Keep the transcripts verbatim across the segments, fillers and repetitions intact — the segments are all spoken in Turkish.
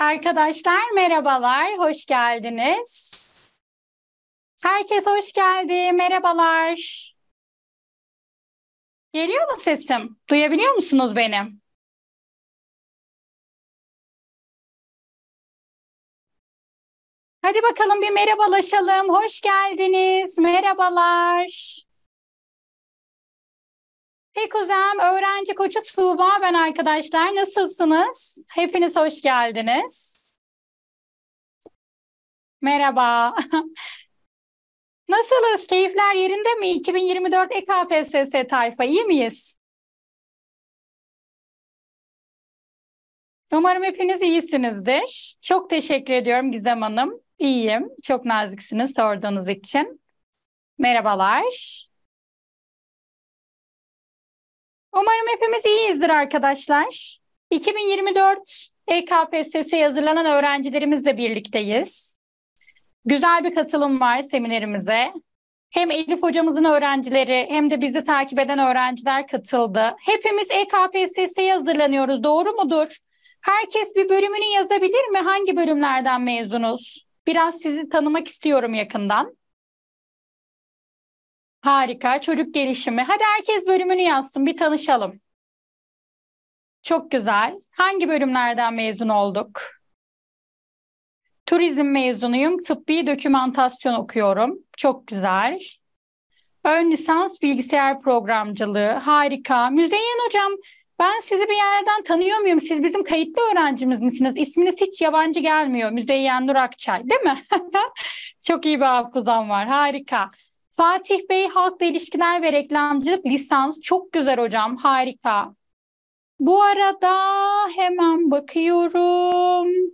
Arkadaşlar merhabalar, hoş geldiniz. Herkes hoş geldi, merhabalar. Geliyor mu sesim? Duyabiliyor musunuz beni? Hadi bakalım bir merhabalaşalım. Hoş geldiniz, merhabalar. Hey kuzen, öğrenci koçu Tuğba ben arkadaşlar. Nasılsınız? Hepiniz hoş geldiniz. Merhaba. Nasılız? Keyifler yerinde mi? iki bin yirmi dört E K P S S tayfa iyi miyiz? Umarım hepiniz iyisinizdir. Çok teşekkür ediyorum Gizem Hanım. İyiyim. Çok naziksiniz sorduğunuz için. Merhabalar. Umarım hepimiz iyiyizdir arkadaşlar. iki bin yirmi dört E K P S S'ye hazırlanan öğrencilerimizle birlikteyiz. Güzel bir katılım var seminerimize. Hem Elif hocamızın öğrencileri hem de bizi takip eden öğrenciler katıldı. Hepimiz E K P S S'ye hazırlanıyoruz. Doğru mudur? Herkes bir bölümünü yazabilir mi? Hangi bölümlerden mezunuz? Biraz sizi tanımak istiyorum yakından. Harika. Çocuk gelişimi. Hadi herkes bölümünü yazsın. Bir tanışalım. Çok güzel. Hangi bölümlerden mezun olduk? Turizm mezunuyum. Tıbbi dokümantasyon okuyorum. Çok güzel. Ön lisans bilgisayar programcılığı. Harika. Müzeyyen hocam, ben sizi bir yerden tanıyor muyum? Siz bizim kayıtlı öğrencimiz misiniz? İsminiz hiç yabancı gelmiyor. Müzeyyen Nur Akçay, değil mi? Çok iyi bir hafızam var. Harika. Fatih Bey Halkla İlişkiler ve Reklamcılık lisans. Çok güzel hocam. Harika. Bu arada hemen bakıyorum.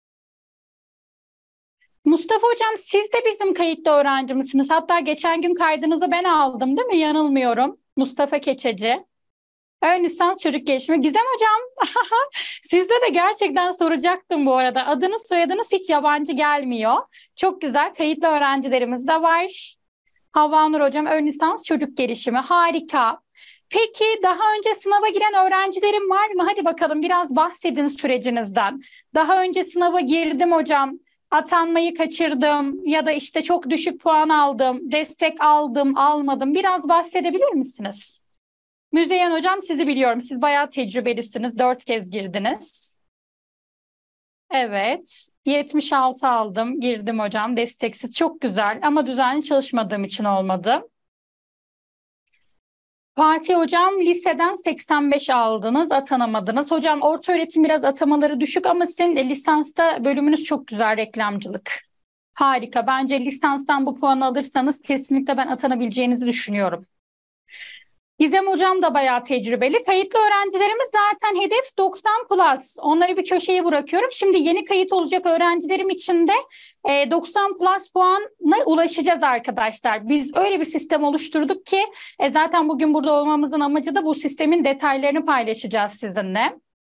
Mustafa hocam siz de bizim kayıtlı öğrencimizsiniz. Hatta geçen gün kaydınızı ben aldım değil mi? Yanılmıyorum. Mustafa Keçeci. Ön lisans çocuk gelişimi. Gizem hocam sizde de gerçekten soracaktım bu arada. Adınız soyadınız hiç yabancı gelmiyor. Çok güzel kayıtlı öğrencilerimiz de var. Havva Nur hocam ön lisans çocuk gelişimi. Harika. Peki daha önce sınava giren öğrencilerim var mı? Hadi bakalım biraz bahsedin sürecinizden. Daha önce sınava girdim hocam. Atanmayı kaçırdım ya da işte çok düşük puan aldım, destek aldım, almadım. Biraz bahsedebilir misiniz? Müzeyyen hocam sizi biliyorum. Siz bayağı tecrübelisiniz. Dört kez girdiniz. Evet. yetmiş altı aldım. Girdim hocam. Desteksiz. Çok güzel ama düzenli çalışmadığım için olmadı. Fatih hocam liseden seksen beş aldınız, atanamadınız. Hocam orta öğretim biraz atamaları düşük ama sizin de lisansta bölümünüz çok güzel reklamcılık. Harika. Bence lisanstan bu puanı alırsanız kesinlikle ben atanabileceğinizi düşünüyorum. Gizem hocam da bayağı tecrübeli. Kayıtlı öğrencilerimiz zaten hedef doksan plus. Onları bir köşeye bırakıyorum. Şimdi yeni kayıt olacak öğrencilerim için de e, doksan plus puana ulaşacağız arkadaşlar. Biz öyle bir sistem oluşturduk ki e, zaten bugün burada olmamızın amacı da bu sistemin detaylarını paylaşacağız sizinle.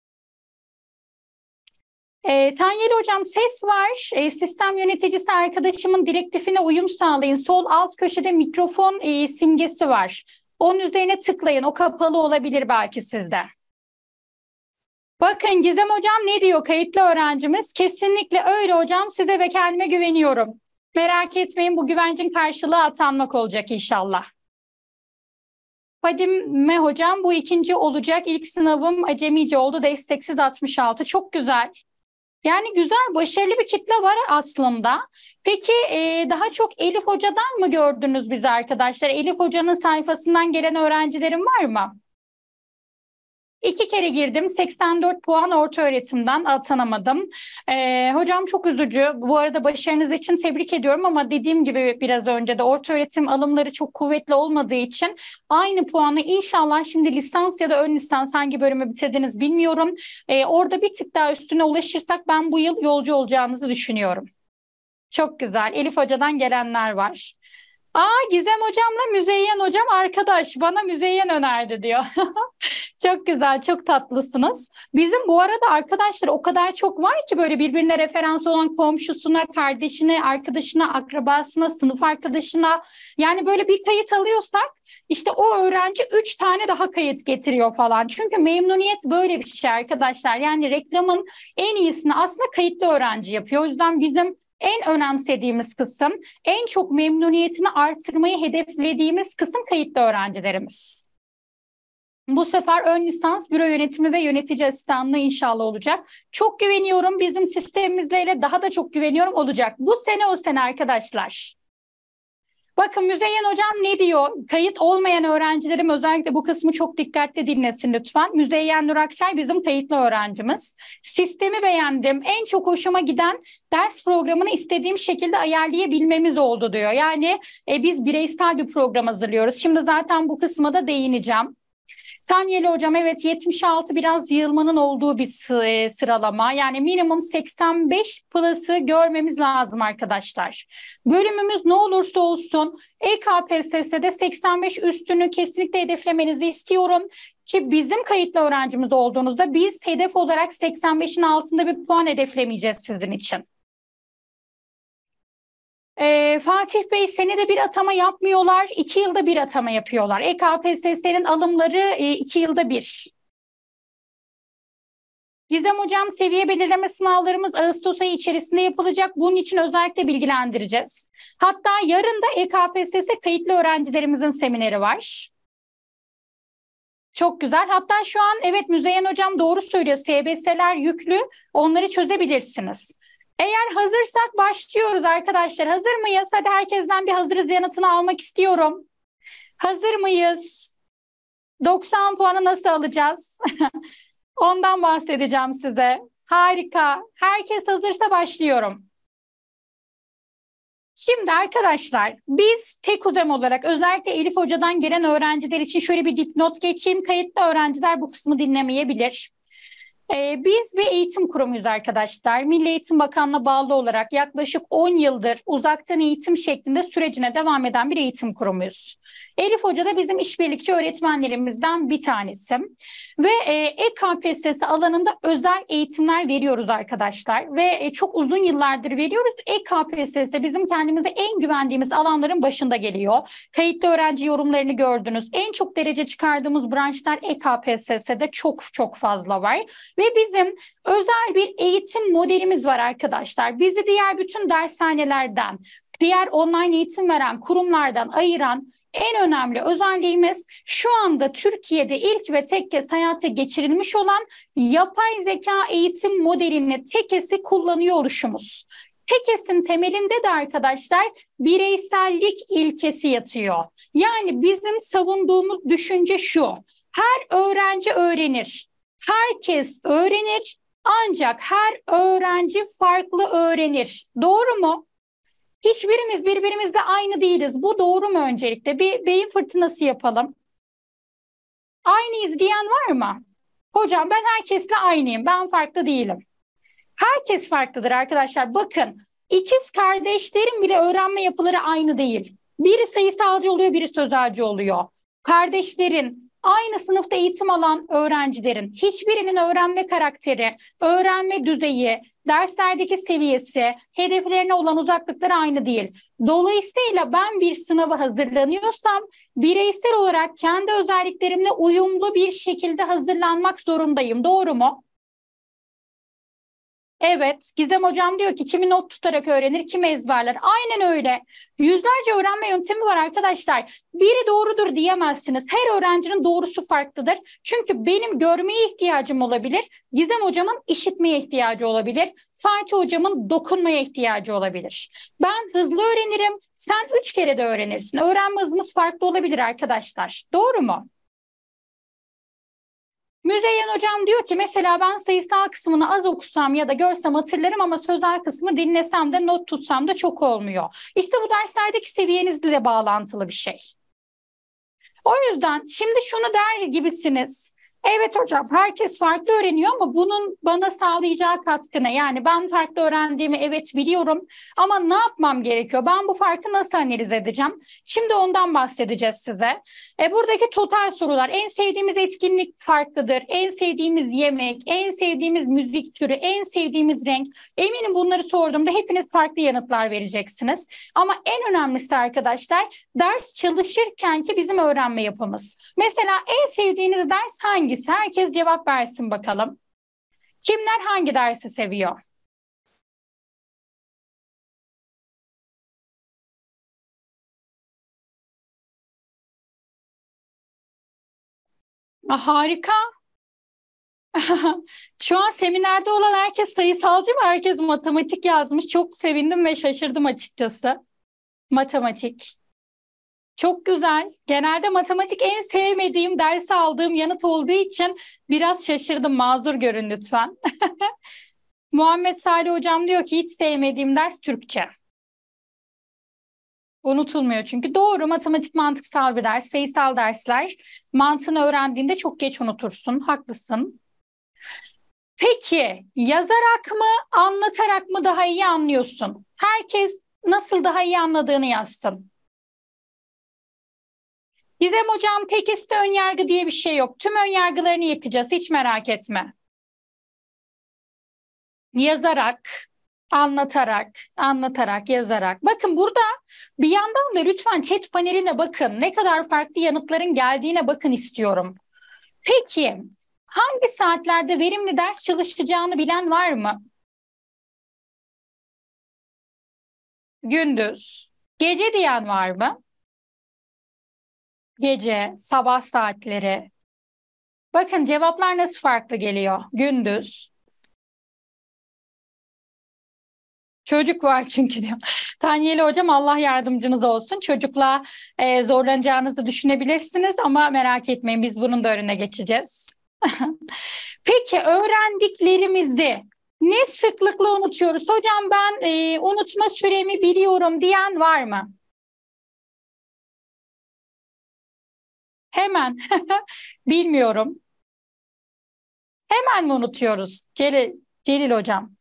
E, Tanyeli hocam ses var. E, sistem yöneticisi arkadaşımın direktifine uyum sağlayın. Sol alt köşede mikrofon e, simgesi var. Onun üzerine tıklayın. O kapalı olabilir belki sizde. Bakın Gizem hocam ne diyor kayıtlı öğrencimiz? Kesinlikle öyle hocam. Size ve kendime güveniyorum. Merak etmeyin bu güvencin karşılığı atanmak olacak inşallah. Fadime hocam bu ikinci olacak. İlk sınavım acemice oldu. Desteksiz altmış altı. Çok güzel. Yani güzel, başarılı bir kitle var aslında. Peki e, daha çok Elif Hoca'dan mı gördünüz bizi arkadaşlar? Elif Hoca'nın sayfasından gelen öğrencilerim var mı? İki kere girdim. seksen dört puan orta öğretimden atanamadım. Ee, hocam çok üzücü. Bu arada başarınız için tebrik ediyorum ama dediğim gibi biraz önce de orta öğretim alımları çok kuvvetli olmadığı için aynı puanı inşallah şimdi lisans ya da ön lisans hangi bölümü bitirdiniz bilmiyorum. Ee, orada bir tık daha üstüne ulaşırsak ben bu yıl yolcu olacağınızı düşünüyorum. Çok güzel. Elif Hoca'dan gelenler var. Aa Gizem hocamla Müzeyyen hocam arkadaş bana Müzeyyen önerdi diyor. Çok güzel, çok tatlısınız. Bizim bu arada arkadaşlar o kadar çok var ki böyle birbirine referans olan komşusuna, kardeşine, arkadaşına, akrabasına, sınıf arkadaşına. Yani böyle bir kayıt alıyorsak işte o öğrenci üç tane daha kayıt getiriyor falan. Çünkü memnuniyet böyle bir şey arkadaşlar. Yani reklamın en iyisini aslında kayıtlı öğrenci yapıyor. O yüzden bizim en önemsediğimiz kısım, en çok memnuniyetini artırmayı hedeflediğimiz kısım kayıtlı öğrencilerimiz. Bu sefer ön lisans, büro yönetimi ve yönetici asistanlığı inşallah olacak. Çok güveniyorum bizim sistemimizle daha da çok güveniyorum olacak. Bu sene o sene arkadaşlar. Bakın Müzeyyen Hocam ne diyor? Kayıt olmayan öğrencilerim özellikle bu kısmı çok dikkatli dinlesin lütfen. Müzeyyen Nur Akçay bizim kayıtlı öğrencimiz. Sistemi beğendim. En çok hoşuma giden ders programını istediğim şekilde ayarlayabilmemiz oldu diyor. Yani e, biz bireysel bir program hazırlıyoruz. Şimdi zaten bu kısma da değineceğim. Tanyeli Hocam evet yetmiş altı biraz yığılmanın olduğu bir sıralama. Yani minimum seksen beş plus'ı görmemiz lazım arkadaşlar. Bölümümüz ne olursa olsun E K P S S'de seksen beş üstünü kesinlikle hedeflemenizi istiyorum. Ki bizim kayıtlı öğrencimiz olduğunuzda biz hedef olarak seksen beşin altında bir puan hedeflemeyeceğiz sizin için. Ee, Fatih Bey senede bir atama yapmıyorlar, iki yılda bir atama yapıyorlar. E K P S S'nin alımları e, iki yılda bir. Gizem Hocam seviye belirleme sınavlarımız Ağustos ayı içerisinde yapılacak. Bunun için özellikle bilgilendireceğiz. Hatta yarın da E K P S S kayıtlı öğrencilerimizin semineri var. Çok güzel. Hatta şu an evet Müzeyyen Hocam doğru söylüyor. S B S'ler yüklü. Onları çözebilirsiniz. Eğer hazırsak başlıyoruz arkadaşlar. Hazır mıyız? Hadi herkesten bir hazırız yanıtını almak istiyorum. Hazır mıyız? doksan puanı nasıl alacağız? Ondan bahsedeceğim size. Harika. Herkes hazırsa başlıyorum. Şimdi arkadaşlar biz TEKUDEM olarak özellikle Elif Hoca'dan gelen öğrenciler için şöyle bir dipnot geçeyim. Kayıtlı öğrenciler bu kısmı dinlemeyebilir. Ee, biz bir eğitim kurumuyuz arkadaşlar. Milli Eğitim Bakanlığı'na bağlı olarak yaklaşık on yıldır uzaktan eğitim şeklinde sürecine devam eden bir eğitim kurumuyuz. Elif Hoca da bizim işbirlikçi öğretmenlerimizden bir tanesi. Ve e, E K P S S alanında özel eğitimler veriyoruz arkadaşlar. Ve e, çok uzun yıllardır veriyoruz. E K P S S bizim kendimize en güvendiğimiz alanların başında geliyor. Kayıtlı öğrenci yorumlarını gördünüz. En çok derece çıkardığımız branşlar E K P S S'de çok çok fazla var. Ve bizim özel bir eğitim modelimiz var arkadaşlar. Bizi diğer bütün dershanelerden, diğer online eğitim veren kurumlardan ayıran en önemli özelliğimiz şu anda Türkiye'de ilk ve tek kez hayata geçirilmiş olan yapay zeka eğitim modelini TEKES'i kullanıyor oluşumuz. TEKES'in temelinde de arkadaşlar bireysellik ilkesi yatıyor. Yani bizim savunduğumuz düşünce şu: her öğrenci öğrenir. Herkes öğrenir ancak her öğrenci farklı öğrenir. Doğru mu? Hiçbirimiz birbirimizle aynı değiliz. Bu doğru mu öncelikle? Bir beyin fırtınası yapalım. Aynıyız diyen var mı? Hocam ben herkesle aynıyım. Ben farklı değilim. Herkes farklıdır arkadaşlar. Bakın ikiz kardeşlerin bile öğrenme yapıları aynı değil. Biri sayısalcı oluyor, biri sözelci oluyor. Kardeşlerin, aynı sınıfta eğitim alan öğrencilerin hiçbirinin öğrenme karakteri, öğrenme düzeyi, derslerdeki seviyesi, hedeflerine olan uzaklıkları aynı değil. Dolayısıyla ben bir sınava hazırlanıyorsam bireysel olarak kendi özelliklerimle uyumlu bir şekilde hazırlanmak zorundayım. Doğru mu? Evet, Gizem Hocam diyor ki kimi not tutarak öğrenir, kimi ezberler. Aynen öyle. Yüzlerce öğrenme yöntemi var arkadaşlar. Biri doğrudur diyemezsiniz. Her öğrencinin doğrusu farklıdır. Çünkü benim görmeye ihtiyacım olabilir. Gizem Hocam'ın işitmeye ihtiyacı olabilir. Fatih Hocam'ın dokunmaya ihtiyacı olabilir. Ben hızlı öğrenirim, sen üç kere de öğrenirsin. Öğrenme hızımız farklı olabilir arkadaşlar. Doğru mu? Müzeyyen Hocam diyor ki mesela ben sayısal kısmını az okusam ya da görsem hatırlarım ama sözel kısmı dinlesem de not tutsam da çok olmuyor. İşte bu derslerdeki seviyenizle de bağlantılı bir şey. O yüzden şimdi şunu der gibisiniz. Evet hocam, herkes farklı öğreniyor ama bunun bana sağlayacağı katkı ne? Yani ben farklı öğrendiğimi evet biliyorum ama ne yapmam gerekiyor? Ben bu farkı nasıl analiz edeceğim? Şimdi ondan bahsedeceğiz size. E, buradaki total sorular, en sevdiğimiz etkinlik farklıdır, en sevdiğimiz yemek, en sevdiğimiz müzik türü, en sevdiğimiz renk. Eminim bunları sorduğumda hepiniz farklı yanıtlar vereceksiniz. Ama en önemlisi arkadaşlar, ders çalışırken ki bizim öğrenme yapımız. Mesela en sevdiğiniz ders hangisi? Herkes cevap versin bakalım. Kimler hangi dersi seviyor? Ah, harika. Şu an seminerde olan herkes sayısalcı mı? Herkes matematik yazmış. Çok sevindim ve şaşırdım açıkçası. Matematik. Çok güzel. Genelde matematik en sevmediğim, ders aldığım yanıt olduğu için biraz şaşırdım. Mazur görün lütfen. Muhammed Salih hocam diyor ki hiç sevmediğim ders Türkçe. Unutulmuyor çünkü. Doğru, matematik mantıksal bir ders. Sayısal dersler mantığını öğrendiğinde çok geç unutursun. Haklısın. Peki yazarak mı anlatarak mı daha iyi anlıyorsun? Herkes nasıl daha iyi anladığını yazsın. Gizem hocam tekiste ön yargı diye bir şey yok. Tüm ön yargılarını yıkacağız, hiç merak etme. Yazarak, anlatarak, anlatarak, yazarak. Bakın burada bir yandan da lütfen chat paneline bakın. Ne kadar farklı yanıtların geldiğine bakın istiyorum. Peki hangi saatlerde verimli ders çalışacağını bilen var mı? Gündüz. Gece diyen var mı? Gece, sabah saatleri. Bakın cevaplar nasıl farklı geliyor. Gündüz. Çocuk var çünkü diyor. Tanyeli hocam Allah yardımcınız olsun. Çocukla e, zorlanacağınızı düşünebilirsiniz ama merak etmeyin biz bunun da önüne geçeceğiz. Peki öğrendiklerimizi ne sıklıkla unutuyoruz? Hocam ben e, unutma süremi biliyorum diyen var mı? Hemen. Bilmiyorum. Hemen mi unutuyoruz? Celil, Celil hocam.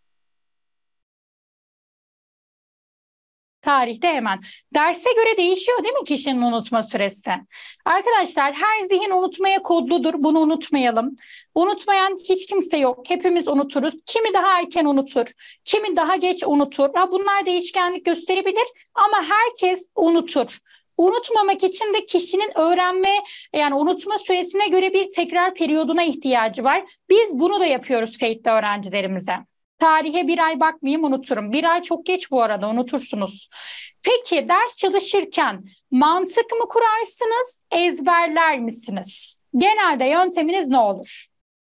Tarihte hemen. Derse göre değişiyor değil mi kişinin unutma süresi? Arkadaşlar her zihin unutmaya kodludur. Bunu unutmayalım. Unutmayan hiç kimse yok. Hepimiz unuturuz. Kimi daha erken unutur, kimi daha geç unutur. Ha, bunlar değişkenlik gösterebilir ama herkes unutur. Unutmamak için de kişinin öğrenme yani unutma süresine göre bir tekrar periyoduna ihtiyacı var. Biz bunu da yapıyoruz kayıtlı öğrencilerimize. Tarihe bir ay bakmayayım unuturum. Bir ay çok geç bu arada unutursunuz. Peki ders çalışırken mantık mı kurarsınız, ezberler misiniz? Genelde yönteminiz ne olur?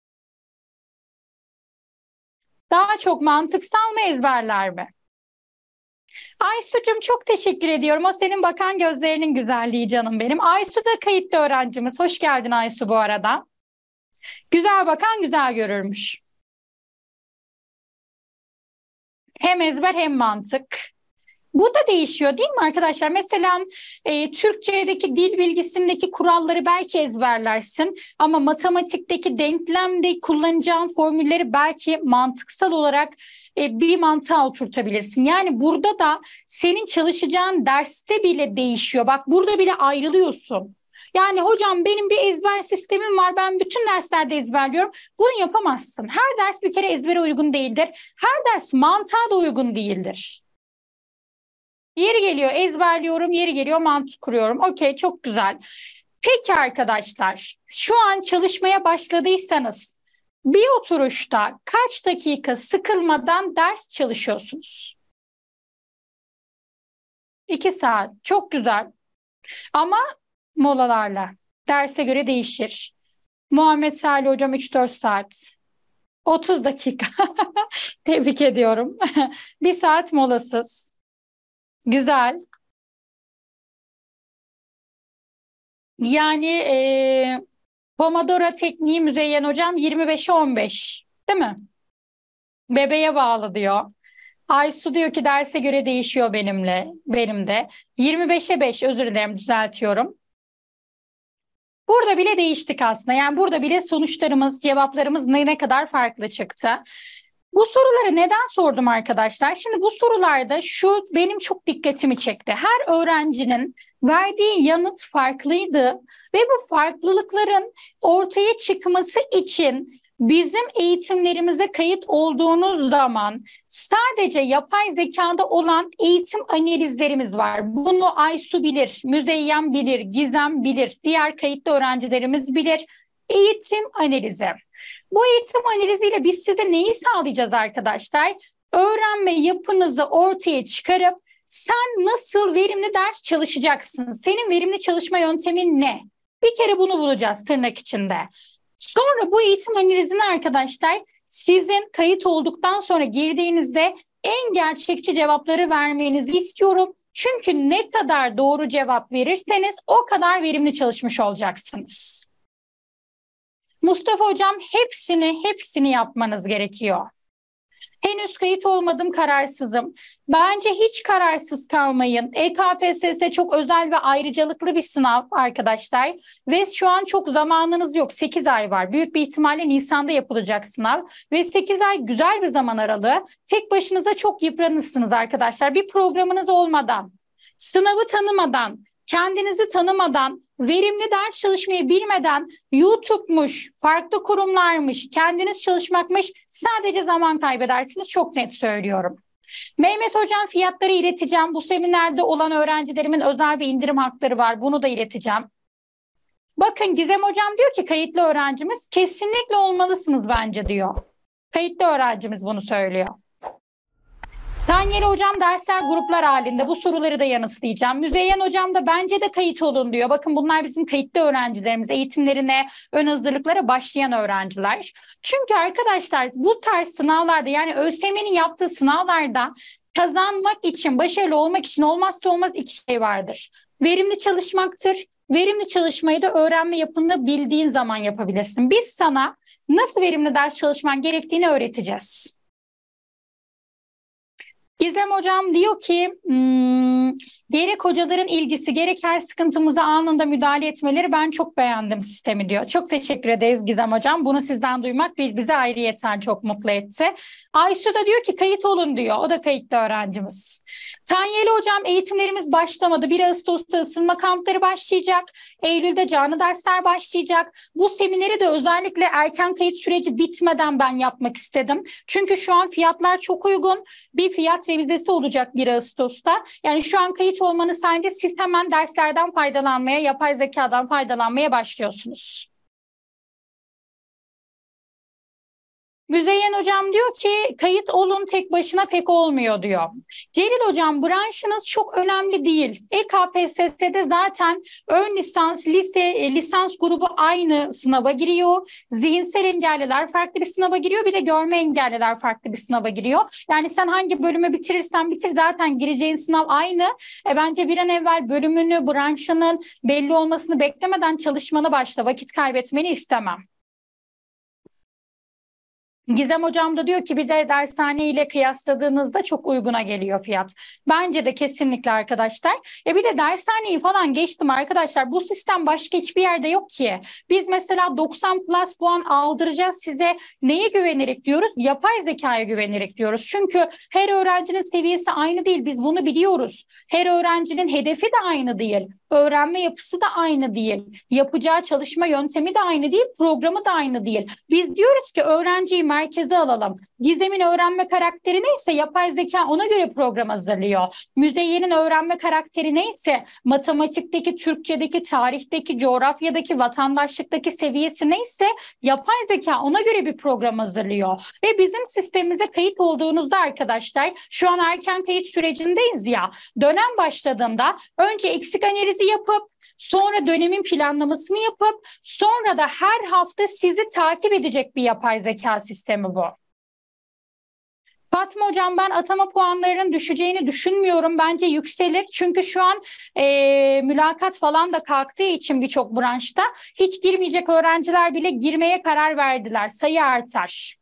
Daha çok mantıksal mı ezberler mi? Aysu'cum çok teşekkür ediyorum. O senin bakan gözlerinin güzelliği canım benim. Aysu da kayıtlı öğrencimiz. Hoş geldin Aysu bu arada. Güzel bakan güzel görürmüş. Hem ezber hem mantık. Bu da değişiyor değil mi arkadaşlar? Mesela e, Türkçedeki dil bilgisindeki kuralları belki ezberlersin ama matematikteki denklemde kullanacağın formülleri belki mantıksal olarak e, bir mantığa oturtabilirsin. Yani burada da senin çalışacağın derste bile değişiyor. Bak burada bile ayrılıyorsun. Yani hocam benim bir ezber sistemim var. Ben bütün derslerde ezberliyorum. Bunu yapamazsın. Her ders bir kere ezbere uygun değildir. Her ders mantığa da uygun değildir. Yeri geliyor ezberliyorum, yeri geliyor mantık kuruyorum. Okey, çok güzel. Peki arkadaşlar, şu an çalışmaya başladıysanız bir oturuşta kaç dakika sıkılmadan ders çalışıyorsunuz? İki saat. Çok güzel. Ama molalarla. Derse göre değişir. Muhammed Salih hocam üç dört saat. otuz dakika. Tebrik ediyorum. Bir saat molasız. Güzel. Yani e, Pomodoro tekniği Müzeyyen hocam yirmi beşe on beş, değil mi? Bebeğe bağlı diyor. Aysu diyor ki derse göre değişiyor benimle, benim de. yirmi beşe beş özür dilerim düzeltiyorum. Burada bile değiştik aslında. Yani burada bile sonuçlarımız, cevaplarımız ne, ne kadar farklı çıktı. Bu soruları neden sordum arkadaşlar? Şimdi bu sorularda şu benim çok dikkatimi çekti. Her öğrencinin verdiği yanıt farklıydı ve bu farklılıkların ortaya çıkması için bizim eğitimlerimize kayıt olduğunuz zaman sadece yapay zekada olan eğitim analizlerimiz var. Bunu Aysu bilir, Müzeyyen bilir, Gizem bilir, diğer kayıtlı öğrencilerimiz bilir. Eğitim analizi. Bu eğitim analiziyle biz size neyi sağlayacağız arkadaşlar? Öğrenme yapınızı ortaya çıkarıp sen nasıl verimli ders çalışacaksın? Senin verimli çalışma yöntemin ne? Bir kere bunu bulacağız tırnak içinde. Sonra bu eğitim analizini arkadaşlar sizin kayıt olduktan sonra girdiğinizde en gerçekçi cevapları vermenizi istiyorum. Çünkü ne kadar doğru cevap verirseniz o kadar verimli çalışmış olacaksınız. Mustafa Hocam hepsini hepsini yapmanız gerekiyor. Henüz kayıt olmadım, kararsızım. Bence hiç kararsız kalmayın. E K P S S çok özel ve ayrıcalıklı bir sınav arkadaşlar. Ve şu an çok zamanınız yok. sekiz ay var. Büyük bir ihtimalle Nisan'da yapılacak sınav. Ve sekiz ay güzel bir zaman aralığı. Tek başınıza çok yıpranırsınız arkadaşlar. Bir programınız olmadan, sınavı tanımadan, kendinizi tanımadan, verimli ders çalışmayı bilmeden YouTube'muş, farklı kurumlarmış, kendiniz çalışmakmış sadece zaman kaybedersiniz. Çok net söylüyorum. Mehmet Hocam fiyatları ileteceğim. Bu seminerde olan öğrencilerimin özel bir indirim hakları var. Bunu da ileteceğim. Bakın Gizem Hocam diyor ki kayıtlı öğrencimiz kesinlikle olmalısınız bence diyor. Kayıtlı öğrencimiz bunu söylüyor. Daniel Hocam dersler gruplar halinde bu soruları da yanıtlayacağım. Müzeyyen Hocam da bence de kayıt olun diyor. Bakın bunlar bizim kayıtlı öğrencilerimiz. Eğitimlerine, ön hazırlıklara başlayan öğrenciler. Çünkü arkadaşlar bu tarz sınavlarda yani ÖSYM'nin yaptığı sınavlarda kazanmak için, başarılı olmak için olmazsa olmaz iki şey vardır. Verimli çalışmaktır. Verimli çalışmayı da öğrenme yapını bildiğin zaman yapabilirsin. Biz sana nasıl verimli ders çalışman gerektiğini öğreteceğiz. Gizem Hocam diyor ki hmm, gerek hocaların ilgisi gerek her sıkıntımıza anında müdahale etmeleri ben çok beğendim sistemi diyor. Çok teşekkür ederiz Gizem Hocam. Bunu sizden duymak bizi ayrıyeten çok mutlu etti. Aysu da diyor ki kayıt olun diyor. O da kayıtlı öğrencimiz. Tanyeli Hocam eğitimlerimiz başlamadı. bir Ağustos'ta ısınma kampları başlayacak. Eylül'de canlı dersler başlayacak. Bu semineri de özellikle erken kayıt süreci bitmeden ben yapmak istedim. Çünkü şu an fiyatlar çok uygun. Bir fiyat revizesi olacak bir Ağustos'ta. Yani şu an kayıt olmanız sayesinde siz hemen derslerden faydalanmaya, yapay zekadan faydalanmaya başlıyorsunuz. Müzeyyen Hocam diyor ki kayıt olun tek başına pek olmuyor diyor. Celil Hocam branşınız çok önemli değil. E K P S S'de zaten ön lisans, lise, e, lisans grubu aynı sınava giriyor. Zihinsel engelliler farklı bir sınava giriyor. Bir de görme engelliler farklı bir sınava giriyor. Yani sen hangi bölümü bitirirsen bitir zaten gireceğin sınav aynı. E bence bir an evvel bölümünü, branşının belli olmasını beklemeden çalışmana başla. Vakit kaybetmeni istemem. Gizem Hocam da diyor ki bir de dershane ile kıyasladığınızda çok uyguna geliyor fiyat. Bence de kesinlikle arkadaşlar. Ya bir de dershaneyi falan geçtim arkadaşlar. Bu sistem başka hiçbir yerde yok ki. Biz mesela doksan plus puan aldıracağız size. Neye güvenerek diyoruz? Yapay zekaya güvenerek diyoruz. Çünkü her öğrencinin seviyesi aynı değil. Biz bunu biliyoruz. Her öğrencinin hedefi de aynı değil. Öğrenme yapısı da aynı değil. Yapacağı çalışma yöntemi de aynı değil. Programı da aynı değil. Biz diyoruz ki öğrenciyi merkeze alalım. Gizem'in öğrenme karakteri neyse yapay zeka ona göre program hazırlıyor. Müzeyyen'in öğrenme karakteri neyse matematikteki, Türkçedeki, tarihteki, coğrafyadaki, vatandaşlıktaki seviyesi neyse yapay zeka ona göre bir program hazırlıyor. Ve bizim sistemimize kayıt olduğunuzda arkadaşlar şu an erken kayıt sürecindeyiz ya. Dönem başladığında önce eksik analizi yapıp sonra dönemin planlamasını yapıp sonra da her hafta sizi takip edecek bir yapay zeka sistemi bu. Fatma Hocam ben atama puanlarının düşeceğini düşünmüyorum. Bence yükselir. Çünkü şu an e, mülakat falan da kalktığı için birçok branşta hiç girmeyecek öğrenciler bile girmeye karar verdiler. Sayı artar.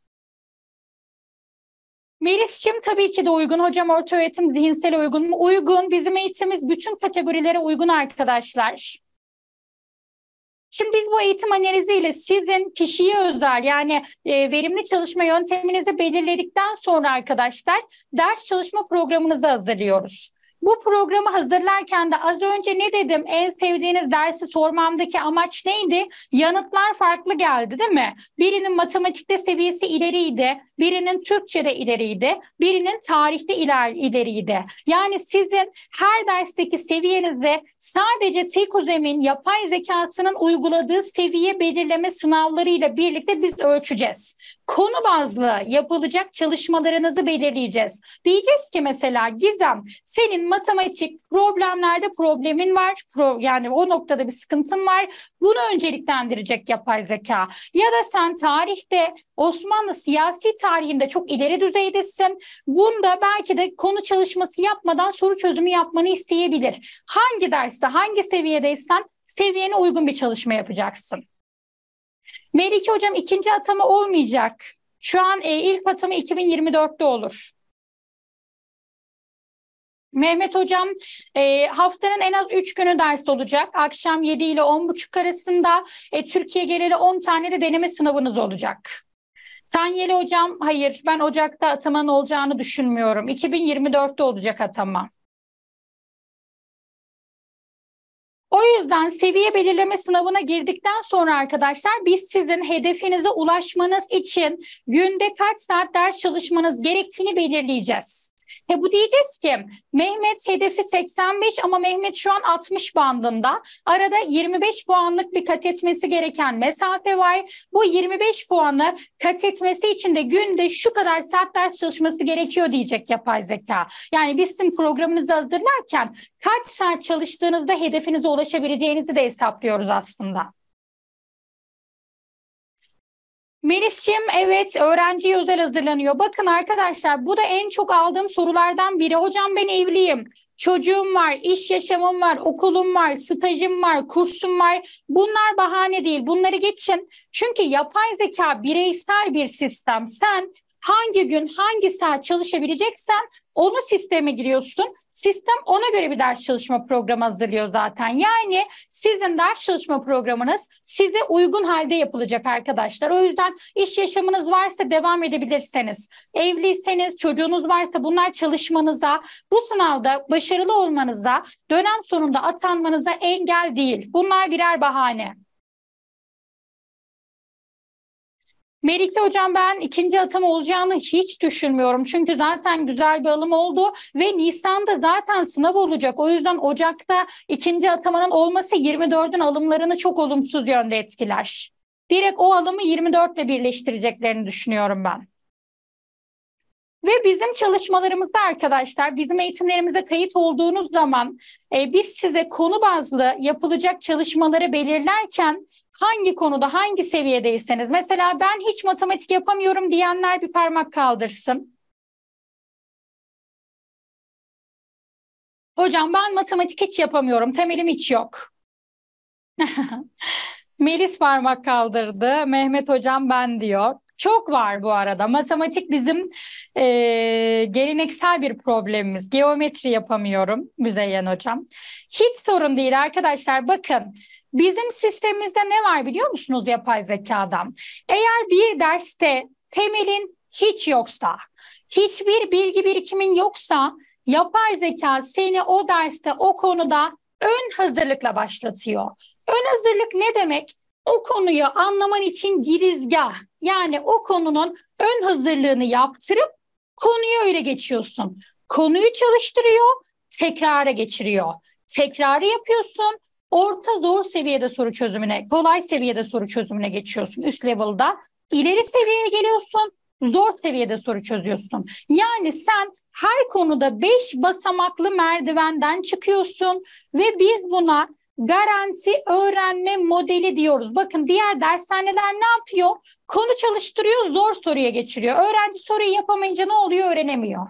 Melis'ciğim tabii ki de uygun. Hocam orta öğretim zihinsel uygun mu? Uygun. Bizim eğitimimiz bütün kategorilere uygun arkadaşlar. Şimdi biz bu eğitim analiziyle sizin kişiye özel yani e, verimli çalışma yönteminizi belirledikten sonra arkadaşlar ders çalışma programınızı hazırlıyoruz. Bu programı hazırlarken de az önce ne dedim? En sevdiğiniz dersi sormamdaki amaç neydi? Yanıtlar farklı geldi, değil mi? Birinin matematikte seviyesi ileriydi, birinin Türkçe'de ileriydi, birinin tarihte iler ileriydi. Yani sizin her dersteki seviyenizi sadece TEKOZEM'in yapay zekasının uyguladığı seviye belirleme sınavlarıyla birlikte biz ölçeceğiz. Konu bazlı yapılacak çalışmalarınızı belirleyeceğiz. Diyeceğiz ki mesela Gizem, senin matematik problemlerde problemin var. Pro, yani o noktada bir sıkıntın var. Bunu önceliklendirecek yapay zeka. Ya da sen tarihte Osmanlı siyasi tarihinde çok ileri düzeydesin. Bunda belki de konu çalışması yapmadan soru çözümü yapmanı isteyebilir. Hangi derste, hangi seviyedeysen seviyene uygun bir çalışma yapacaksın. Melike Hocam ikinci atama olmayacak. Şu an e, ilk atama iki bin yirmi dörtte olur. Mehmet Hocam e, haftanın en az üç günü ders olacak. Akşam yedi ile on buçuk arasında e, Türkiye geneli on tane de deneme sınavınız olacak. Tanyeli Hocam hayır ben Ocak'ta atamanın olacağını düşünmüyorum. iki bin yirmi dörtte olacak atama. O yüzden seviye belirleme sınavına girdikten sonra arkadaşlar biz sizin hedefinize ulaşmanız için günde kaç saat ders çalışmanız gerektiğini belirleyeceğiz. E bu diyeceğiz ki Mehmet hedefi seksen beş ama Mehmet şu an altmış bandında. Arada yirmi beş puanlık bir kat etmesi gereken mesafe var. Bu yirmi beş puanı kat etmesi için de günde şu kadar saat ders çalışması gerekiyor diyecek yapay zeka. Yani biz sizin programınızı hazırlarken kaç saat çalıştığınızda hedefinize ulaşabileceğinizi de hesaplıyoruz aslında. Melis'ciğim evet öğrenciye özel hazırlanıyor. Bakın arkadaşlar bu da en çok aldığım sorulardan biri. Hocam ben evliyim, çocuğum var, iş yaşamım var, okulum var, stajım var, kursum var. Bunlar bahane değil. Bunları geçin. Çünkü yapay zeka bireysel bir sistem. Sen hangi gün hangi saat çalışabileceksen onu sisteme giriyorsun. Sistem ona göre bir ders çalışma programı hazırlıyor zaten. Yani sizin ders çalışma programınız size uygun halde yapılacak arkadaşlar. O yüzden iş yaşamınız varsa devam edebilirseniz, evliyseniz, çocuğunuz varsa bunlar çalışmanıza, bu sınavda başarılı olmanıza, dönem sonunda atanmanıza engel değil. Bunlar birer bahane. Melike Hocam ben ikinci atama olacağını hiç düşünmüyorum. Çünkü zaten güzel bir alım oldu ve Nisan'da zaten sınav olacak. O yüzden Ocak'ta ikinci atamanın olması yirmi dördün alımlarını çok olumsuz yönde etkiler. Direkt o alımı yirmi dört ile birleştireceklerini düşünüyorum ben. Ve bizim çalışmalarımızda arkadaşlar, bizim eğitimlerimize kayıt olduğunuz zaman e, biz size konu bazlı yapılacak çalışmaları belirlerken hangi konuda, hangi seviyedeyseniz, mesela ben hiç matematik yapamıyorum diyenler bir parmak kaldırsın. Hocam ben matematik hiç yapamıyorum, temelim hiç yok. Melis parmak kaldırdı, Mehmet Hocam ben diyor. Çok var bu arada. Matematik bizim e, geleneksel bir problemimiz. Geometri yapamıyorum Müzeyyen Hocam. Hiç sorun değil arkadaşlar. Bakın bizim sistemimizde ne var biliyor musunuz yapay zekadan? Eğer bir derste temelin hiç yoksa, hiçbir bilgi birikimin yoksa yapay zeka seni o derste o konuda ön hazırlıkla başlatıyor. Ön hazırlık ne demek? O konuyu anlaman için girizgah, yani o konunun ön hazırlığını yaptırıp konuya öyle geçiyorsun. Konuyu çalıştırıyor, tekrara geçiriyor. Tekrarı yapıyorsun, orta zor seviyede soru çözümüne, kolay seviyede soru çözümüne geçiyorsun üst level'da. İleri seviyeye geliyorsun, zor seviyede soru çözüyorsun. Yani sen her konuda beş basamaklı merdivenden çıkıyorsun ve biz buna garanti öğrenme modeli diyoruz. Bakın diğer dershaneler ne yapıyor? Konu çalıştırıyor, zor soruya geçiriyor. Öğrenci soruyu yapamayınca ne oluyor? Öğrenemiyor.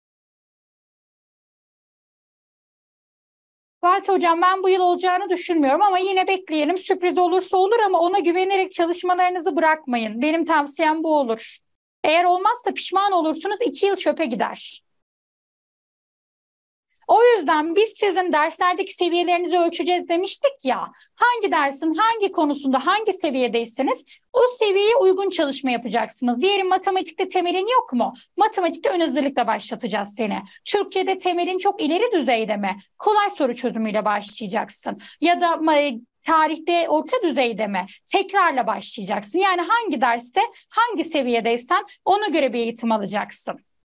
Fatih Hocam ben bu yıl olacağını düşünmüyorum ama yine bekleyelim. Sürpriz olursa olur ama ona güvenerek çalışmalarınızı bırakmayın. Benim tavsiyem bu olur. Eğer olmazsa pişman olursunuz, iki yıl çöpe gider. O yüzden biz sizin derslerdeki seviyelerinizi ölçeceğiz demiştik ya. Hangi dersin hangi konusunda hangi seviyedeyseniz o seviyeye uygun çalışma yapacaksınız. Diyelim matematikte temelin yok mu? Matematikte ön hazırlıkla başlatacağız seni. Türkçe'de temelin çok ileri düzeyde mi? Kolay soru çözümüyle başlayacaksın. Ya da e, tarihte orta düzeyde mi? Tekrarla başlayacaksın. Yani hangi derste hangi seviyedeysen ona göre bir eğitim alacaksın.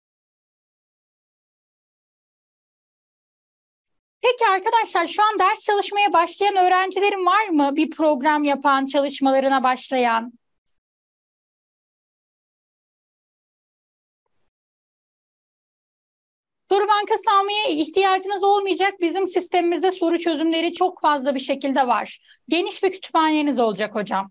Peki arkadaşlar, şu an ders çalışmaya başlayan öğrencilerim var mı? Bir program yapan, çalışmalarına başlayan. Soru bankası almaya ihtiyacınız olmayacak. Bizim sistemimizde soru çözümleri çok fazla bir şekilde var. Geniş bir kütüphaneniz olacak hocam.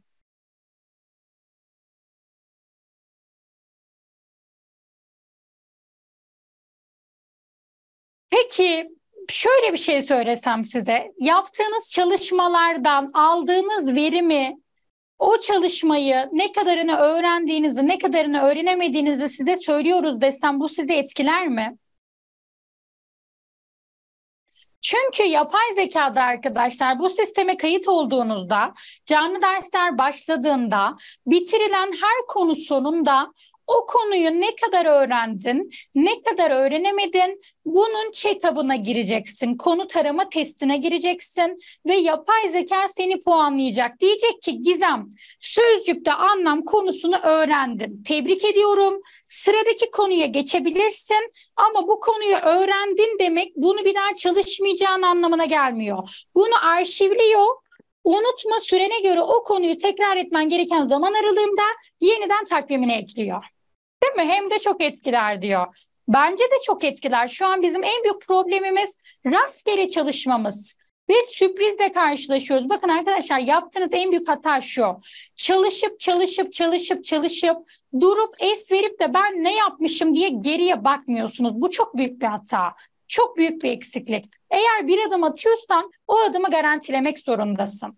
Peki şöyle bir şey söylesem size. Yaptığınız çalışmalardan aldığınız verimi, o çalışmayı ne kadarını öğrendiğinizi, ne kadarını öğrenemediğinizi size söylüyoruz desem bu sizi etkiler mi? Çünkü yapay zekada arkadaşlar bu sisteme kayıt olduğunuzda, canlı dersler başladığında bitirilen her konu sonunda o konuyu ne kadar öğrendin, ne kadar öğrenemedin, bunun check-up'ına gireceksin. Konu tarama testine gireceksin ve yapay zeka seni puanlayacak. Diyecek ki Gizem, sözcükte anlam konusunu öğrendin. Tebrik ediyorum. Sıradaki konuya geçebilirsin. Ama bu konuyu öğrendin demek bunu bir daha çalışmayacağın anlamına gelmiyor. Bunu arşivliyor. Unutma sürene göre o konuyu tekrar etmen gereken zaman aralığında yeniden takvimine ekliyor. Değil mi? Hem de çok etkiler diyor. Bence de çok etkiler. Şu an bizim en büyük problemimiz rastgele çalışmamız ve sürprizle karşılaşıyoruz. Bakın arkadaşlar, yaptığınız en büyük hata şu. Çalışıp çalışıp çalışıp çalışıp durup es verip de ben ne yapmışım diye geriye bakmıyorsunuz. Bu çok büyük bir hata. Çok büyük bir eksiklik. Eğer bir adım atıyorsan o adımı garantilemek zorundasın.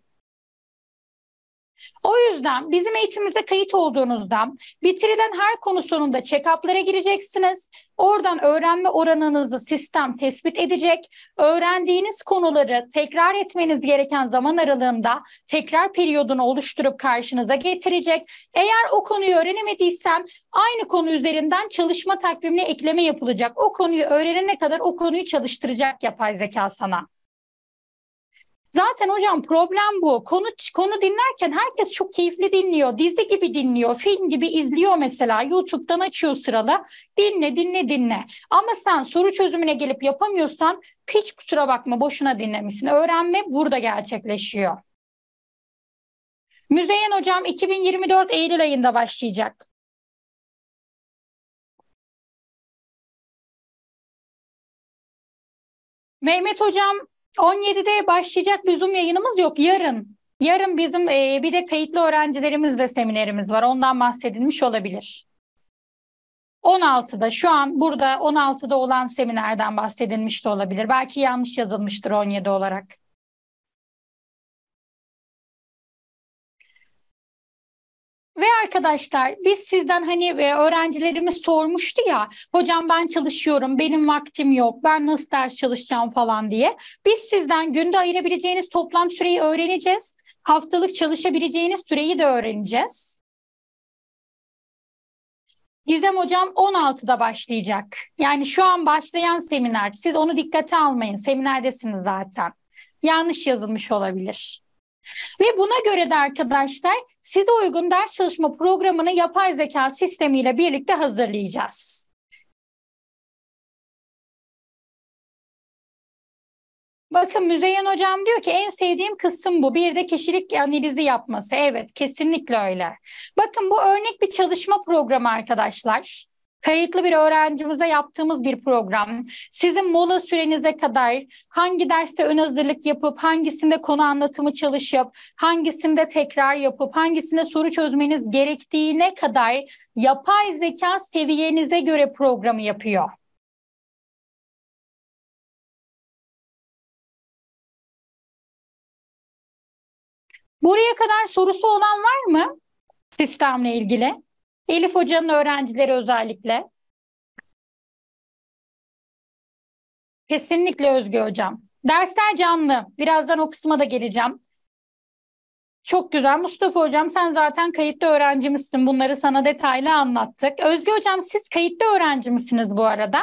O yüzden bizim eğitimimize kayıt olduğunuzda bitirilen her konu sonunda check-up'lara gireceksiniz. Oradan öğrenme oranınızı sistem tespit edecek. Öğrendiğiniz konuları tekrar etmeniz gereken zaman aralığında tekrar periyodunu oluşturup karşınıza getirecek. Eğer o konuyu öğrenemediysen aynı konu üzerinden çalışma takvimine ekleme yapılacak. O konuyu öğrenene kadar o konuyu çalıştıracak yapay zeka sana. Zaten hocam problem bu. Konu konu dinlerken herkes çok keyifli dinliyor. Dizi gibi dinliyor, film gibi izliyor mesela. YouTube'dan açıyor sırada. Dinle, dinle, dinle. Ama sen soru çözümüne gelip yapamıyorsan hiç kusura bakma, boşuna dinlemişsin. Öğrenme burada gerçekleşiyor. Müzeyyen hocam iki bin yirmi dört Eylül ayında başlayacak. Mehmet hocam on yedide başlayacak bir Zoom yayınımız yok. Yarın. Yarın bizim e, bir de kayıtlı öğrencilerimizle seminerimiz var. Ondan bahsedilmiş olabilir. on altıda şu an burada on altıda olan seminerden bahsedilmiş de olabilir. Belki yanlış yazılmıştır on yedi olarak. Ve arkadaşlar biz sizden hani e, öğrencilerimiz sormuştu ya, hocam ben çalışıyorum, benim vaktim yok, ben nasıl ders çalışacağım falan diye. Biz sizden günde ayırabileceğiniz toplam süreyi öğreneceğiz. Haftalık çalışabileceğiniz süreyi de öğreneceğiz. Gizem hocam on altıda başlayacak. Yani şu an başlayan seminer. Siz onu dikkate almayın. Seminerdesiniz zaten. Yanlış yazılmış olabilir. Ve buna göre de arkadaşlar size uygun ders çalışma programını yapay zeka sistemiyle birlikte hazırlayacağız. Bakın Müzeyyen hocam diyor ki en sevdiğim kısım bu. Bir de kişilik analizi yapması. Evet, kesinlikle öyle. Bakın bu örnek bir çalışma programı arkadaşlar. Kayıtlı bir öğrencimize yaptığımız bir program. Sizin mola sürenize kadar hangi derste ön hazırlık yapıp, hangisinde konu anlatımı çalışıp, hangisinde tekrar yapıp, hangisinde soru çözmeniz gerektiğine kadar yapay zeka seviyenize göre programı yapıyor. Buraya kadar sorusu olan var mı sistemle ilgili? Elif Hoca'nın öğrencileri özellikle. Kesinlikle Özge Hocam. Dersler canlı. Birazdan o kısma da geleceğim. Çok güzel. Mustafa Hocam sen zaten kayıtlı öğrencimizsin. Bunları sana detaylı anlattık. Özge Hocam siz kayıtlı öğrenci misiniz bu arada?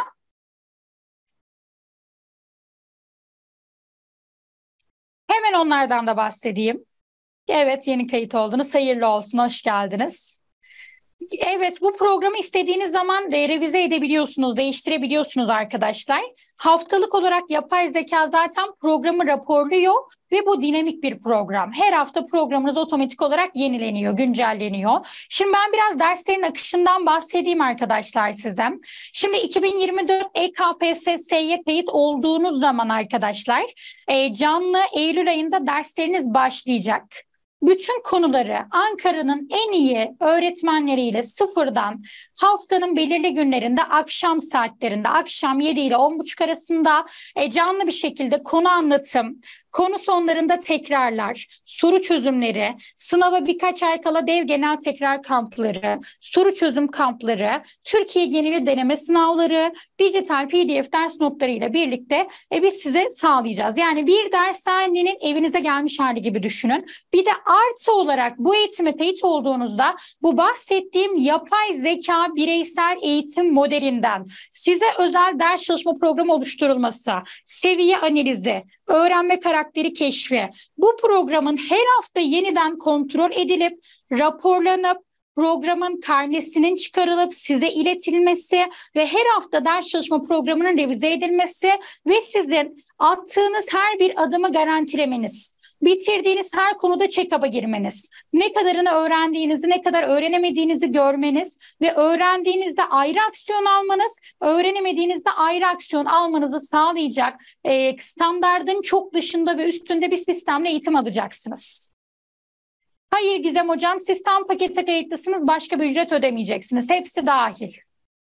Hemen onlardan da bahsedeyim. Evet yeni kayıt oldunuz. Hayırlı olsun. Hoş geldiniz. Evet, bu programı istediğiniz zaman de revize edebiliyorsunuz, değiştirebiliyorsunuz arkadaşlar. Haftalık olarak yapay zeka zaten programı raporluyor ve bu dinamik bir program. Her hafta programınız otomatik olarak yenileniyor, güncelleniyor. Şimdi ben biraz derslerin akışından bahsedeyim arkadaşlar size. Şimdi iki bin yirmi dört E K P S S'ye kayıt olduğunuz zaman arkadaşlar e, canlı Eylül ayında dersleriniz başlayacak. Bütün konuları Ankara'nın en iyi öğretmenleriyle sıfırdan haftanın belirli günlerinde akşam saatlerinde akşam yedi ile on buçuk arasında e, canlı bir şekilde konu anlatım, konu sonlarında tekrarlar, soru çözümleri, sınava birkaç ay kala dev genel tekrar kampları, soru çözüm kampları, Türkiye geneli deneme sınavları, dijital P D F ders notları ile birlikte e, biz size sağlayacağız. Yani bir dershanenin evinize gelmiş hali gibi düşünün. Bir de artı olarak bu eğitime kayıt olduğunuzda bu bahsettiğim yapay zeka bireysel eğitim modelinden size özel ders çalışma programı oluşturulması, seviye analizi, öğrenme karakteri keşfi, bu programın her hafta yeniden kontrol edilip raporlanıp programın karnesinin çıkarılıp size iletilmesi ve her hafta ders çalışma programının revize edilmesi ve sizin attığınız her bir adımı garantilemeniz, bitirdiğiniz her konuda check-up'a girmeniz, ne kadarını öğrendiğinizi, ne kadar öğrenemediğinizi görmeniz ve öğrendiğinizde ayrı aksiyon almanız, öğrenemediğinizde ayrı aksiyon almanızı sağlayacak e, standardın çok dışında ve üstünde bir sistemle eğitim alacaksınız. Hayır Gizem Hocam, siz tam pakete kayıtlısınız, başka bir ücret ödemeyeceksiniz. Hepsi dahil.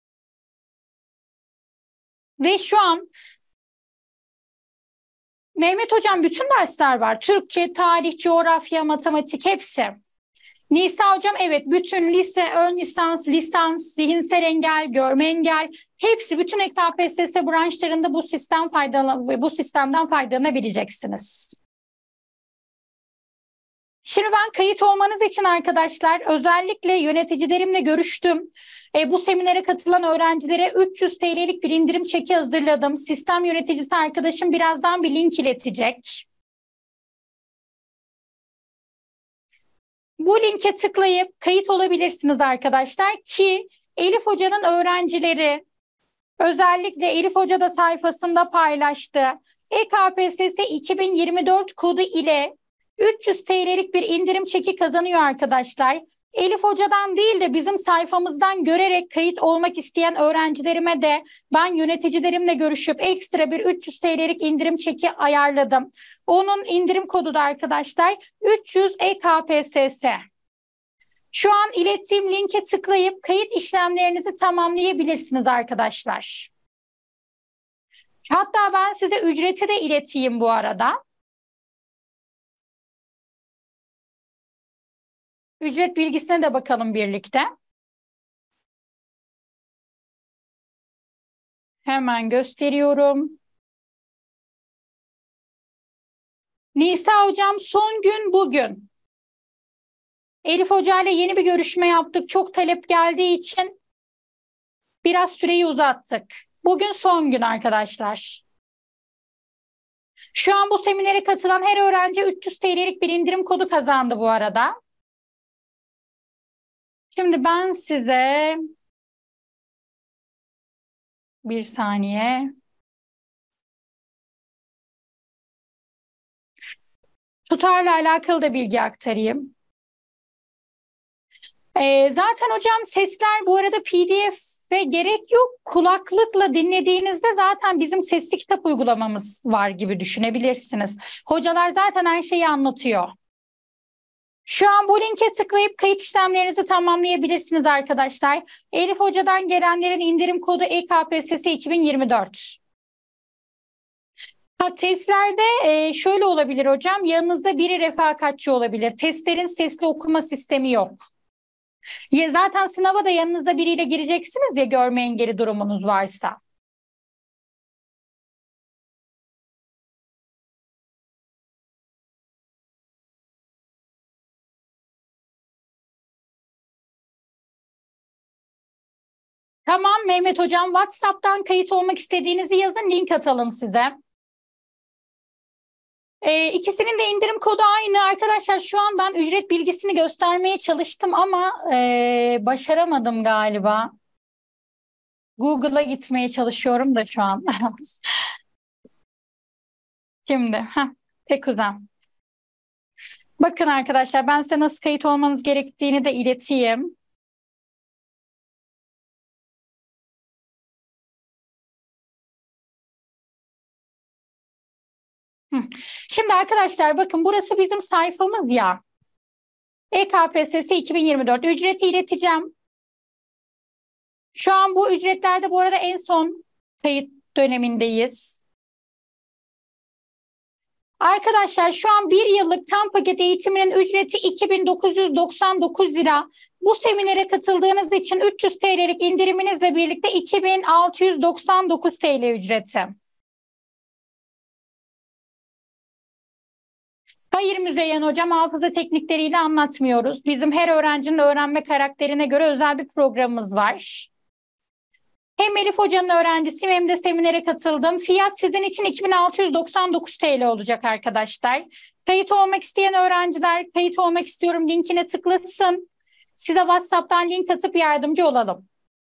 Ve şu an Mehmet Hocam bütün dersler var. Türkçe, tarih, coğrafya, matematik hepsi. Nisa Hocam evet bütün lise, ön lisans, lisans, zihinsel engel, görme engel hepsi bütün E K P S S branşlarında bu sistem faydalan bu sistemden faydalanabileceksiniz. Şimdi ben kayıt olmanız için arkadaşlar özellikle yöneticilerimle görüştüm. E, bu seminere katılan öğrencilere üç yüz T L'lik bir indirim çeki hazırladım. Sistem yöneticisi arkadaşım birazdan bir link iletecek. Bu linke tıklayıp kayıt olabilirsiniz arkadaşlar ki Elif Hoca'nın öğrencileri özellikle Elif Hoca da sayfasında paylaştı. E K P S S iki bin yirmi dört kodu ile üç yüz T L'lik bir indirim çeki kazanıyor arkadaşlar. Elif Hoca'dan değil de bizim sayfamızdan görerek kayıt olmak isteyen öğrencilerime de ben yöneticilerimle görüşüp ekstra bir üç yüz T L'lik indirim çeki ayarladım. Onun indirim kodu da arkadaşlar üç yüz E K P S S. Şu an ilettiğim linke tıklayıp kayıt işlemlerinizi tamamlayabilirsiniz arkadaşlar. Hatta ben size ücreti de ileteyim bu arada. Ücret bilgisine de bakalım birlikte. Hemen gösteriyorum. Nisa Hocam son gün bugün. Elif Hoca ile yeni bir görüşme yaptık. Çok talep geldiği için biraz süreyi uzattık. Bugün son gün arkadaşlar. Şu an bu seminere katılan her öğrenci üç yüz T L'lik bir indirim kodu kazandı bu arada. Şimdi ben size bir saniye tutarla alakalı da bilgi aktarayım. Ee, zaten hocam sesler bu arada P D F'e gerek yok. Kulaklıkla dinlediğinizde zaten bizim sesli kitap uygulamamız var gibi düşünebilirsiniz. Hocalar zaten her şeyi anlatıyor. Şu an bu linke tıklayıp kayıt işlemlerinizi tamamlayabilirsiniz arkadaşlar. Elif Hoca'dan gelenlerin indirim kodu E K P S S iki bin yirmi dört. Ha, testlerde e, şöyle olabilir hocam. Yanınızda biri refakatçi olabilir. Testlerin sesli okuma sistemi yok. Ya zaten sınava da yanınızda biriyle gireceksiniz ya görme engeli durumunuz varsa. Tamam Mehmet Hocam, WhatsApp'tan kayıt olmak istediğinizi yazın, link atalım size. Ee, ikisinin de indirim kodu aynı. Arkadaşlar şu an ben ücret bilgisini göstermeye çalıştım ama e, başaramadım galiba. Google'a gitmeye çalışıyorum da şu an. Şimdi, heh, pek uzun. Bakın arkadaşlar, ben size nasıl kayıt olmanız gerektiğini de ileteyim. Hı. Şimdi arkadaşlar bakın, burası bizim sayfamız ya. E K P S S iki bin yirmi dört ücreti ileteceğim. Şu an bu ücretlerde bu arada en son kayıt dönemindeyiz. Arkadaşlar şu an bir yıllık tam paket eğitiminin ücreti iki bin dokuz yüz doksan dokuz lira. Bu seminere katıldığınız için üç yüz T L'lik indiriminizle birlikte iki bin altı yüz doksan dokuz T L ücreti. Hayır Müzeyyen Hocam, hafıza teknikleriyle anlatmıyoruz. Bizim her öğrencinin öğrenme karakterine göre özel bir programımız var. Hem Elif Hoca'nın öğrencisiyim hem de seminere katıldım. Fiyat sizin için iki bin altı yüz doksan dokuz T L olacak arkadaşlar. Kayıt olmak isteyen öğrenciler kayıt olmak istiyorum linkine tıklasın. Size WhatsApp'tan link atıp yardımcı olalım.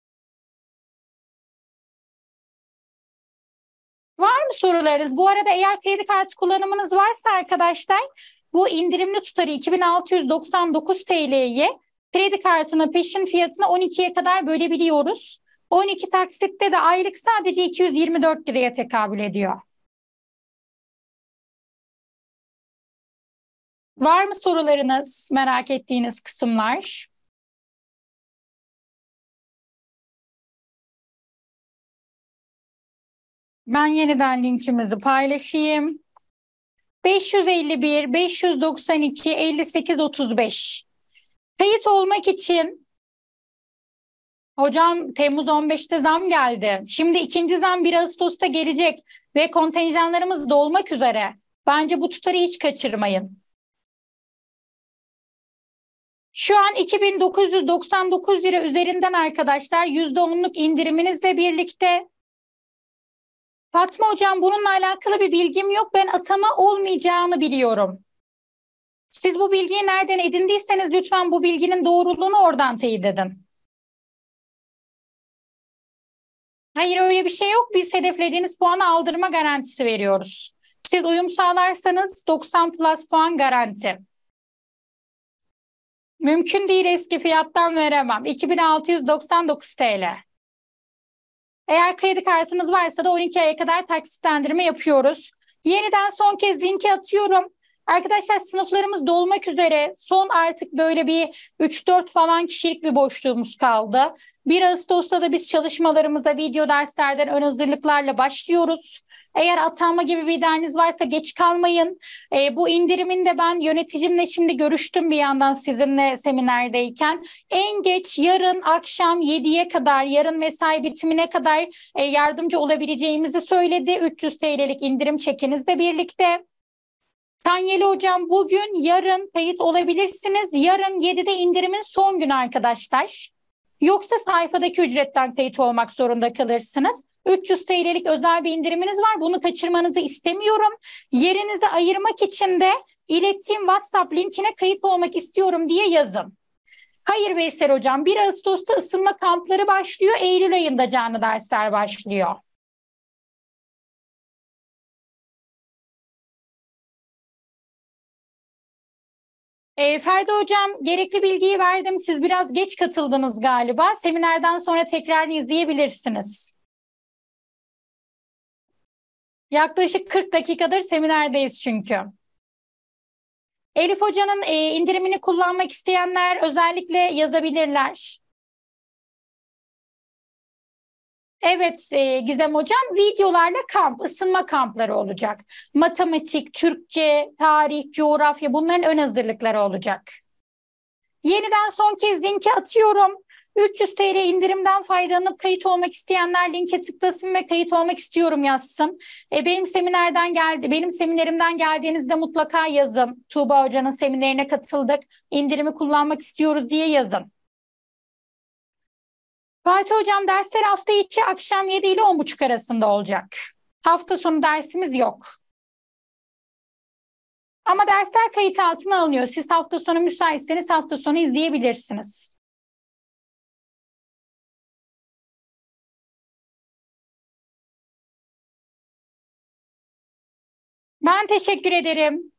Var mı sorularınız? Bu arada eğer kredi kartı kullanımınız varsa arkadaşlar, bu indirimli tutarı iki bin altı yüz doksan dokuz T L'yi kredi kartına peşin fiyatına on ikiye kadar bölebiliyoruz. on iki taksitte de aylık sadece iki yüz yirmi dört liraya tekabül ediyor. Var mı sorularınız, merak ettiğiniz kısımlar? Ben yeniden linkimizi paylaşayım. beş yüz elli bir, beş yüz doksan iki, elli sekiz, otuz beş. Kayıt olmak için hocam Temmuz on beşte zam geldi. Şimdi ikinci zam bir Ağustos'ta gelecek ve kontenjanlarımız dolmak üzere. Bence bu tutarı hiç kaçırmayın. Şu an iki bin dokuz yüz doksan dokuz lira üzerinden arkadaşlar yüzde onluk indiriminizle birlikte. Fatma Hocam, bununla alakalı bir bilgim yok. Ben atama olmayacağını biliyorum. Siz bu bilgiyi nereden edindiyseniz lütfen bu bilginin doğruluğunu oradan teyit edin. Hayır, öyle bir şey yok. Biz hedeflediğiniz puanı aldırma garantisi veriyoruz. Siz uyum sağlarsanız doksan plus puan garanti. Mümkün değil, eski fiyattan veremem. iki bin altı yüz doksan dokuz T L. Eğer kredi kartınız varsa da on iki aya kadar taksitlendirme yapıyoruz. Yeniden son kez linki atıyorum. Arkadaşlar sınıflarımız dolmak üzere. Son artık böyle bir üç dört falan kişilik bir boşluğumuz kaldı. bir Ağustos'ta da biz çalışmalarımıza video derslerden ön hazırlıklarla başlıyoruz. Eğer atanma gibi bir derdiniz varsa geç kalmayın. E, bu indirimin de ben yöneticimle şimdi görüştüm bir yandan sizinle seminerdeyken. En geç yarın akşam yediye kadar, yarın mesai bitimine kadar e, yardımcı olabileceğimizi söyledi. üç yüz T L'lik indirim çekinizle birlikte. Tanyeli Hocam, bugün yarın kayıt olabilirsiniz. Yarın yedide indirimin son günü arkadaşlar. Yoksa sayfadaki ücretten kayıt olmak zorunda kalırsınız. üç yüz T L'lik özel bir indiriminiz var. Bunu kaçırmanızı istemiyorum. Yerinizi ayırmak için de ilettiğim WhatsApp linkine kayıt olmak istiyorum diye yazın. Hayır Veysel Hocam, bir Ağustos'ta ısınma kampları başlıyor. Eylül ayında canlı dersler başlıyor. E, Ferdi Hocam, gerekli bilgiyi verdim. Siz biraz geç katıldınız galiba. Seminerden sonra tekrar izleyebilirsiniz. Yaklaşık kırk dakikadır seminerdeyiz çünkü. Elif Hoca'nın e, indirimini kullanmak isteyenler özellikle yazabilirler. Evet e, Gizem Hocam, videolarla kamp, ısınma kampları olacak. Matematik, Türkçe, tarih, coğrafya, bunların ön hazırlıkları olacak. Yeniden son kez linki atıyorum. üç yüz T L indirimden faydalanıp kayıt olmak isteyenler linke tıklasın ve kayıt olmak istiyorum yazsın. E, benim seminerden geldi, benim seminerimden geldiğinizde mutlaka yazın. Tuğba Hoca'nın seminerine katıldık, indirimi kullanmak istiyoruz diye yazın. Fatih Hocam dersler hafta içi akşam yedi ile on buçuk arasında olacak. Hafta sonu dersimiz yok. Ama dersler kayıt altına alınıyor. Siz hafta sonu müsaitseniz hafta sonu izleyebilirsiniz. Ben teşekkür ederim.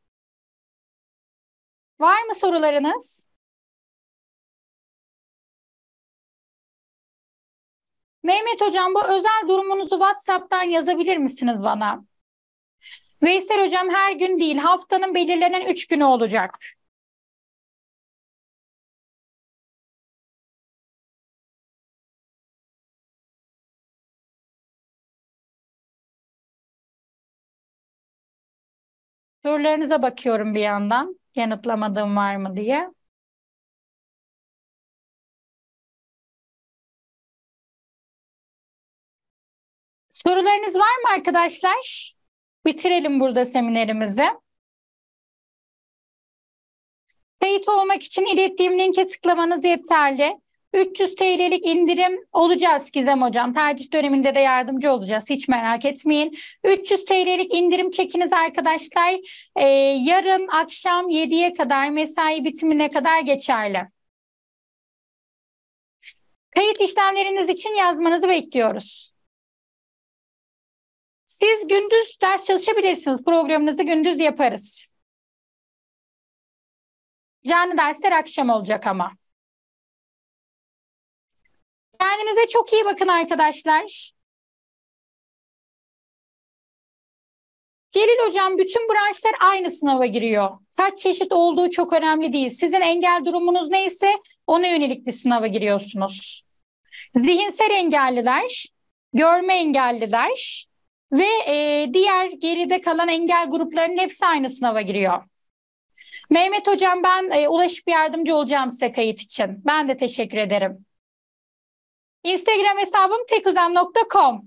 Var mı sorularınız? Mehmet Hocam, bu özel durumunuzu WhatsApp'tan yazabilir misiniz bana? Veysel Hocam, her gün değil, haftanın belirlenen üç günü olacak. Sorularınıza bakıyorum bir yandan. Yanıtlamadığım var mı diye. Sorularınız var mı arkadaşlar? Bitirelim burada seminerimizi. Kayıt olmak için ilettiğim linke tıklamanız yeterli. üç yüz T L'lik indirim olacağız Gizem Hocam. Tercih döneminde de yardımcı olacağız. Hiç merak etmeyin. üç yüz T L'lik indirim çekiniz arkadaşlar. Ee, yarın akşam yediye kadar, mesai bitimine kadar geçerli. Kayıt işlemleriniz için yazmanızı bekliyoruz. Siz gündüz ders çalışabilirsiniz. Programınızı gündüz yaparız. Canlı dersler akşam olacak ama. Kendinize çok iyi bakın arkadaşlar. Celil Hocam, bütün branşlar aynı sınava giriyor. Kaç çeşit olduğu çok önemli değil. Sizin engel durumunuz neyse ona yönelik bir sınava giriyorsunuz. Zihinsel engelliler, görme engelliler ve e, diğer geride kalan engel gruplarının hepsi aynı sınava giriyor. Mehmet Hocam, ben e, ulaşıp yardımcı olacağım size kayıt için. Ben de teşekkür ederim. Instagram hesabım tekuzem nokta com.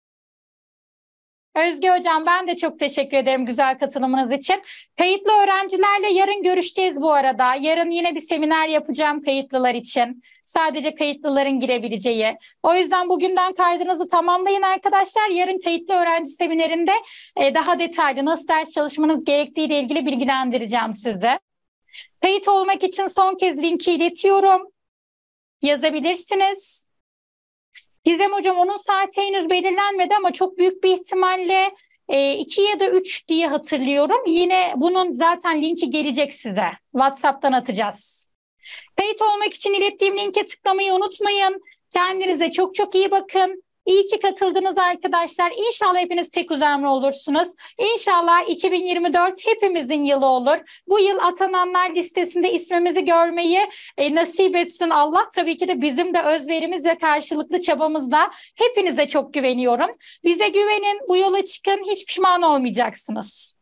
Özge Hocam, ben de çok teşekkür ederim güzel katılımınız için. Kayıtlı öğrencilerle yarın görüşeceğiz bu arada. Yarın yine bir seminer yapacağım kayıtlılar için. Sadece kayıtlıların girebileceği. O yüzden bugünden kaydınızı tamamlayın arkadaşlar. Yarın kayıtlı öğrenci seminerinde e, daha detaylı nasıl ders çalışmanız gerektiği ile ilgili bilgilendireceğim sizi. Kayıt olmak için son kez linki iletiyorum. Yazabilirsiniz. Gizem Hocam, onun saati henüz belirlenmedi ama çok büyük bir ihtimalle e, iki ya da üç diye hatırlıyorum. Yine bunun zaten linki gelecek size. WhatsApp'tan atacağız. Kayıt olmak için ilettiğim linke tıklamayı unutmayın. Kendinize çok çok iyi bakın. İyi ki katıldınız arkadaşlar. İnşallah hepiniz tek uzamlı olursunuz. İnşallah iki bin yirmi dört hepimizin yılı olur. Bu yıl atananlar listesinde ismimizi görmeyi e, nasip etsin Allah. Tabii ki de bizim de özverimiz ve karşılıklı çabamızla hepinize çok güveniyorum. Bize güvenin, bu yola çıkın, hiç pişman olmayacaksınız.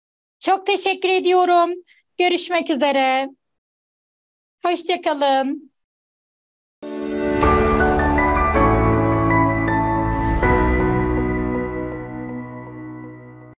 Çok teşekkür ediyorum. Görüşmek üzere. Hoşça kalın.